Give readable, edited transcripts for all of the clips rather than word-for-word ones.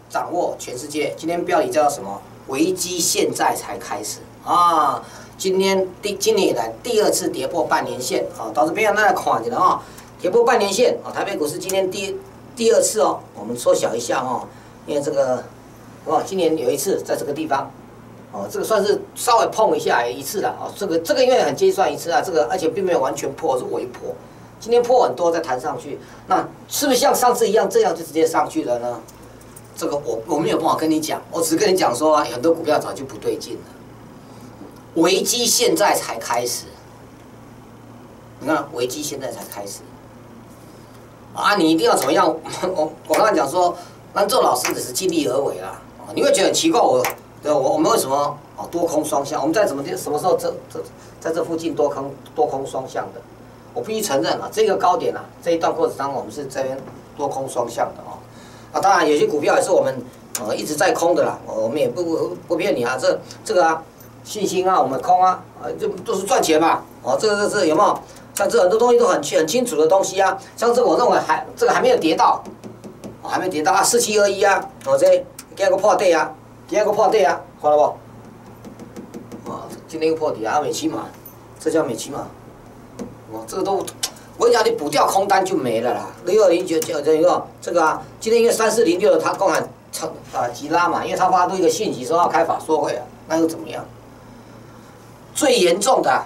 掌握全世界。今天标题叫什么？危机现在才开始啊！今年以来第2次跌破半年线啊，导致别人那来看一下啊，跌破半年线啊，台北股市今天第2次哦，我们缩小一下哦，因为这个哦，今年有一次在这个地方。哦，这个算是稍微碰一下一次了啊，这个因为很接算一次啊，这个而且并没有完全破，是微破。今天破很多再弹上去，那是不是像上次一样这样就直接上去了呢？这个我没有办法跟你讲，我只跟你讲说啊，很多股票早就不对劲了，危机现在才开始。你看，危机现在才开始啊，你一定要怎么样？我刚才讲说，咱做老师只是尽力而为啦，你会觉得很奇怪我们为什么多空双向？我们在什么时候在这附近多空双向的？我必须承认啊，这个高点啊，这一段过程当中我们是这边多空双向的哦。啊，当然有些股票也是我们一直在空的啦，我们也不骗你啊，这个啊信心啊我们空啊，这都是赚钱嘛。哦，这有没有？像这很多东西都很清楚的东西啊，像这个我认为这个还没有跌到，还没跌到啊，4721啊，这今个破底啊。今天个破底啊，看到不？啊，今天又破底啊，美骑马，这叫美骑马。哦，这个都，我跟你讲，你补掉空单就没了啦。6209这个啊，今天因为3406它公然急拉嘛，因为它发出一个讯息说要开法说会啊，那又怎么样？最严重的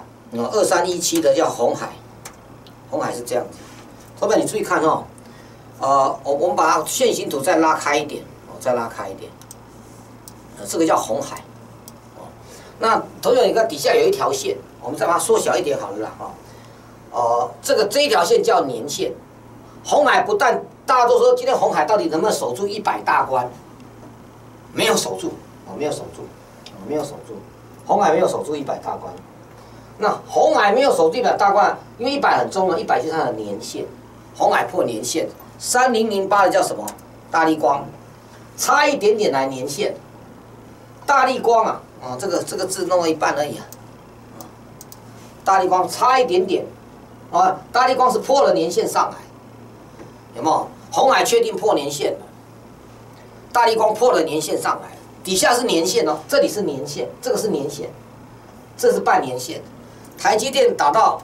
2317的叫鸿海，鸿海是这样子。后面你注意看哦，我们把线形图再拉开一点，再拉开一点。这个叫鸿海，那同学你看底下有一条线，我们再把它缩小一点好了啦，这一条线叫年线，鸿海不但大家都说今天鸿海到底能不能守住100大关，没有守住，没有守住，鸿海没有守住100大关。那鸿海没有守住100大关，因为100很重了，100就是它的年线，鸿海破年线，3008的叫什么？大立光，差一点点来年线。大立光啊，这个字弄了一半而已啊。大立光差一点点，啊，大立光是破了年线上来，有没有？鸿海确定破年线了，大立光破了年线上来，底下是年线哦，这里是年线，这个是年线，这是半年线。台积电打到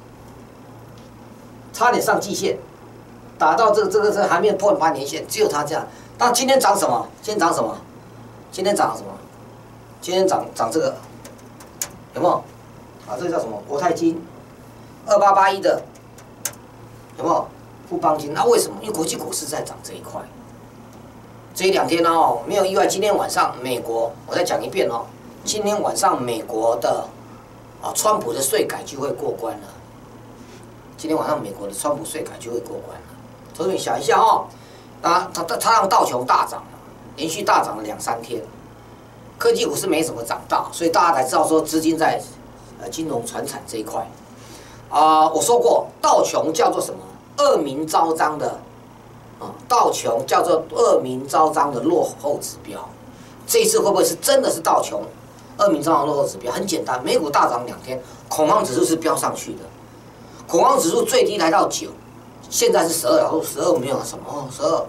差点上季线，打到这还没有破半年线，只有它这样。那今天涨什么？今天涨什么？今天涨什么？今天涨这个，有没有？啊，这个叫什么？国泰金，2881的，有没有？富邦金，那为什么？因为国际股市在涨这一块。这2天哦，没有意外，今天晚上美国，我再讲一遍哦，今天晚上美国的川普的税改就会过关了。今天晚上美国的川普税改就会过关了。同学们想一下哦，他让道琼大涨，连续大涨了2、3天。科技股是没什么涨到，所以大家才知道说资金在金融传产这一块。我说过道琼叫做什么？恶名昭彰的道琼叫做恶名昭彰的落后指标。这一次会不会是真的是道琼恶名昭彰的落后指标？很简单，美股大涨2天，恐慌指数是飙上去的，恐慌指数最低来到9，现在是12， 12没有什么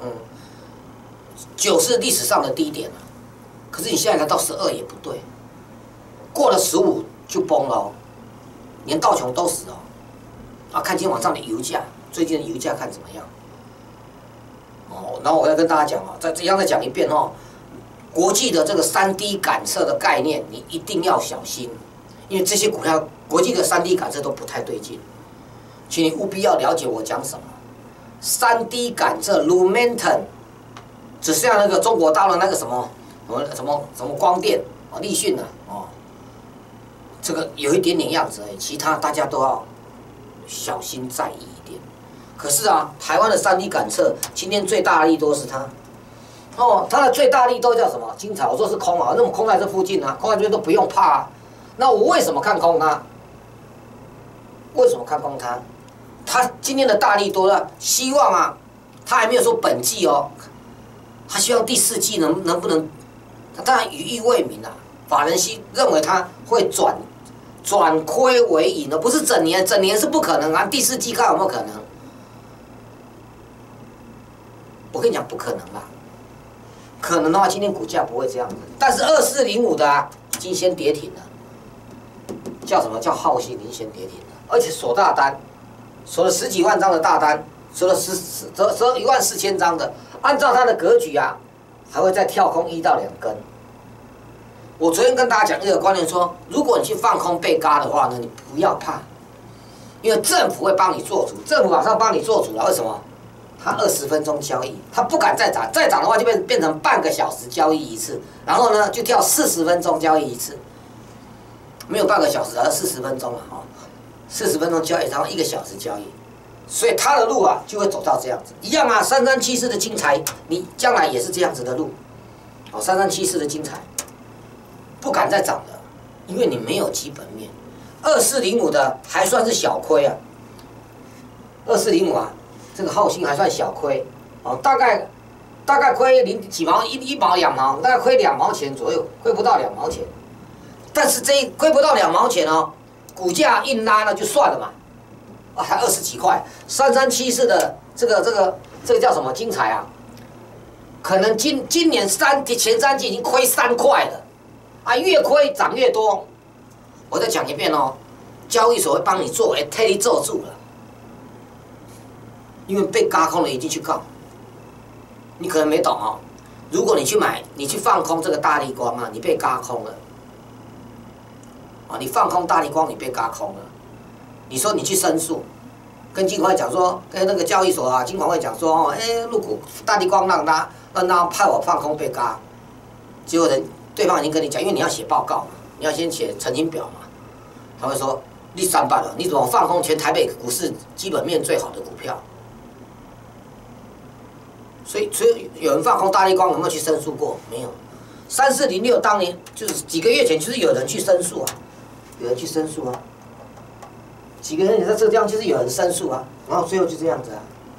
12，9是历史上的低点了。可是你现在来到12也不对，过了15就崩了哦，连道琼都死哦。看今天晚上的油价，最近的油价看怎么样？然后我要跟大家讲再讲一遍哦，国际的这个3D 感测的概念，你一定要小心，因为这些股票国际的3D 感测都不太对劲，请你务必要了解我讲什么。3D 感测 Lumentum， 只剩下那个中国大陆那个什么光电立讯这个有一点点样子而已，其他大家都要小心在意一点。可是台湾的3D 感测今天最大的利多是它，它的最大利多叫什么？精彩，我说是空那么空在这附近空在这边都不用怕那我为什么看空它？为什么看空它？它今天的大利多呢？希望它还没有说本季他希望第4季能不能？他当然语意未明法人认为它会转亏为盈不是整年是不可能第4季看有没有可能？我跟你讲不可能啦， 可能的话，今天股价不会这样子。但是2405的啊，已经先跌停了，叫什么叫浩信已经先跌停了，而且锁大单，锁了10几万张的大单，锁了14000张的，按照它的格局啊，还会再跳空1到2根。我昨天跟大家讲一个观念说，如果你去放空被嘎的话呢，你不要怕，因为政府会帮你做主，政府马上帮你做主了。为什么？它20分钟交易，它不敢再涨，再涨的话就变成半个小时交易一次，然后呢就跳40分钟交易一次，没有半个小时，而40分钟了哈，40分钟交易，然后1个小时交易，所以它的路啊就会走到这样子，一样啊，3374的精彩，你将来也是这样子的路，哦，3374的精彩，不敢再涨了，因为你没有基本面，2405的还算是小亏啊，2405啊。这个浩信还算小亏，哦，大概亏几毛1毛2毛，大概亏2毛钱左右，亏不到2毛钱。但是亏不到2毛钱哦，股价硬拉那就算了嘛，啊，还20几块，3374的这个叫什么精彩啊？可能今年前3季已经亏3块了，啊，越亏涨越多。我再讲一遍哦，交易所会帮你做，替你做住了。因为被嘎空了，一定去告。你可能没懂哦。如果你去买，你去放空这个大立光啊，你被嘎空了。啊，你放空大立光，你被嘎空了。你说你去申诉，跟金管会讲说，跟那个交易所啊，金管会讲说，哦，入股大立光让他派我放空被嘎，结果对方已经跟你讲，因为你要写报告嘛，你要先写澄清表嘛，他会说你3办了，你怎么放空全台北股市基本面最好的股票？所以有人放空大立光，有没有去申诉过？没有。3406当年就是几个月前，就是有人去申诉啊，有人去申诉啊。几个月前在这个地方就是有人申诉啊，然后最后就这样子啊。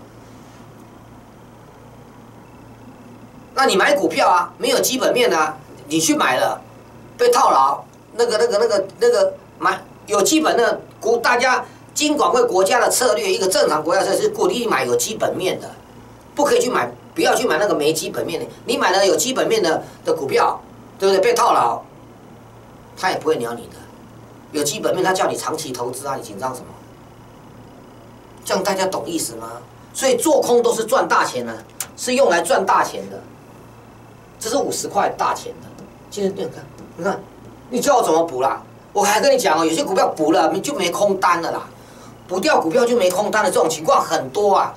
那你买股票啊，没有基本面啊，你去买了，被套牢，那个买有基本的大家金管会国家的策略，一个正常国家策略是鼓励你买有基本面的。不可以去买，不要去买那个没基本面的。你买了有基本面的股票，对不对？被套牢，他也不会鸟你的。有基本面，他叫你长期投资啊，你紧张什么？这样大家懂意思吗？所以做空都是赚大钱啊，是用来赚大钱的。这是50块大钱的。今天你看，你叫我怎么补啦？我还跟你讲哦，有些股票补了就没空单了啦，补掉股票就没空单的这种情况很多啊。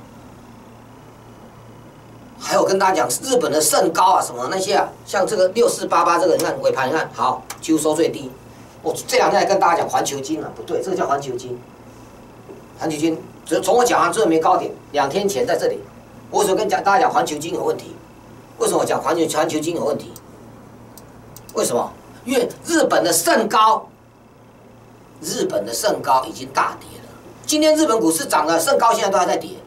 还有跟大家讲，日本的盛高啊，什么那些啊，像这个6488这个，你看尾盘，你看好，几乎收最低。我这2天还跟大家讲环球金啊，不对，这个叫环球金。环球金，从我讲完最后没高点，2天前在这里。我为什么跟大家讲环球金有问题？为什么我讲环球金有问题？为什么？因为日本的盛高已经大跌了。今天日本股市涨了，盛高现在都还在跌。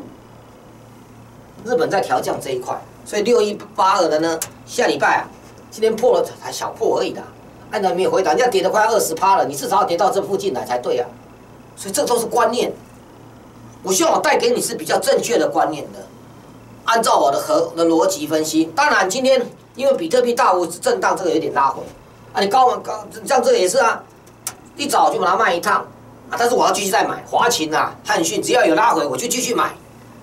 日本在调降这一块，所以6182的呢，下礼拜啊，今天破了才小破而已的，按照没有回档，人家跌得快20%了，你至少要跌到这附近来才对啊。所以这都是观念，我希望我带给你是比较正确的观念的，按照我的逻辑分析。当然今天因为比特币大幅震荡，这个有点拉回啊，你高像这个也是啊，一早就把它卖一趟啊，但是我要继续再买华勤啊、汉讯，只要有拉回我就继续买。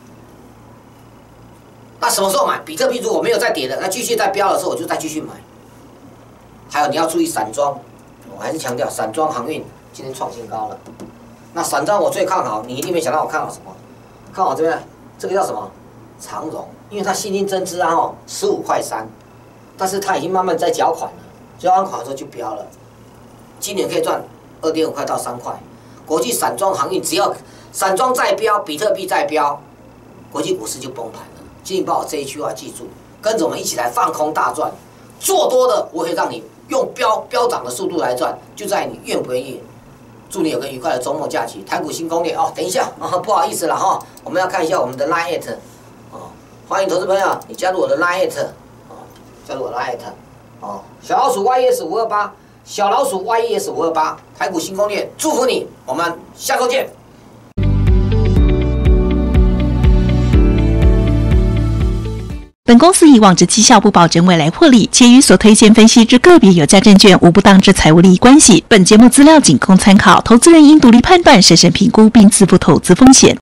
那什么时候买？比特币如果没有再跌的，那继续再飙的时候，我就再继续买。还有你要注意散装，我还是强调散装航运今天创新高了。那散装我最看好，你一定没想到我看好什么？看好这边这个叫什么？长荣，因为它新兴增资啊，15.3块，但是它已经慢慢在缴款了，缴完款的时候就飙了。今年可以赚2.5块到3块。国际散装航运只要散装再飙，比特币再飙，国际股市就崩盘了。请你把我这一句话记住，跟着我们一起来放空大赚，做多的我会让你用飙涨的速度来赚，就在你愿不愿意。祝你有个愉快的周末假期。台股新攻略哦，等一下不好意思了哈，我们要看一下我们的 Line@ 哦，欢迎投资朋友你加入我的 Line@ 哦，加入我的 Line@ 哦，小老鼠 YES528，小老鼠 YES528，台股新攻略，祝福你，我们下周见。 本本公司以往之绩效不保证未来获利，且与所推荐分析之个别有价证券无不当之财务利益关系。本节目资料仅供参考，投资人应独立判断、审慎评估并自负投资风险。